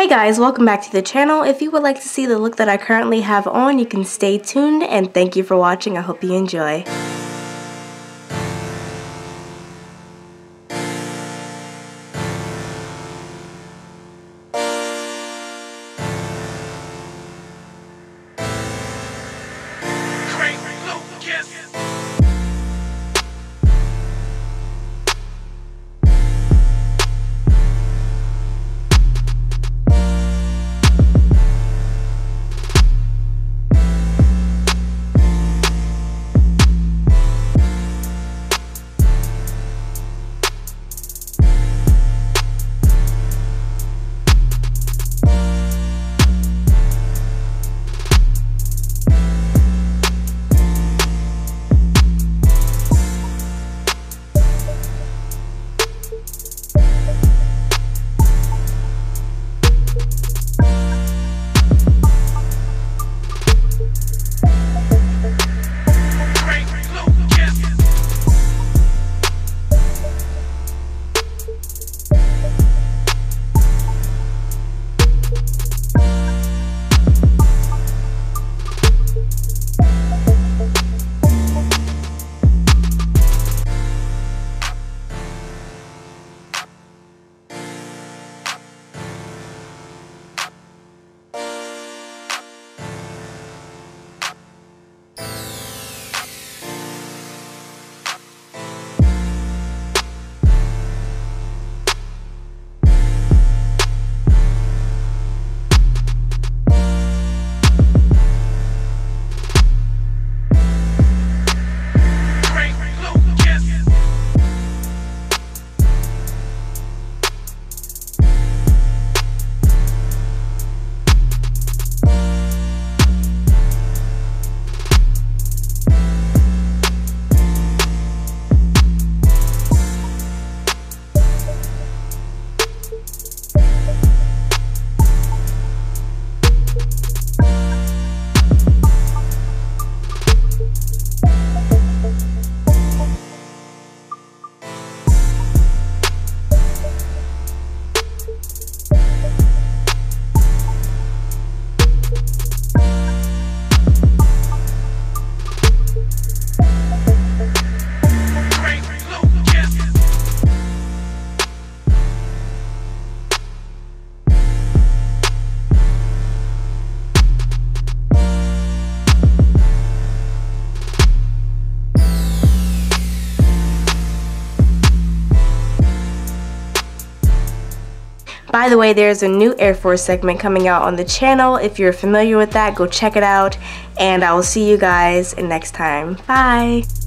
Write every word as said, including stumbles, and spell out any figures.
Hey guys, welcome back to the channel. If you would like to see the look that I currently have on, you can stay tuned, and thank you for watching. I hope you enjoy. By the way, there's a new Air Force segment coming out on the channel. If you're familiar with that, go check it out. And I will see you guys next time. Bye!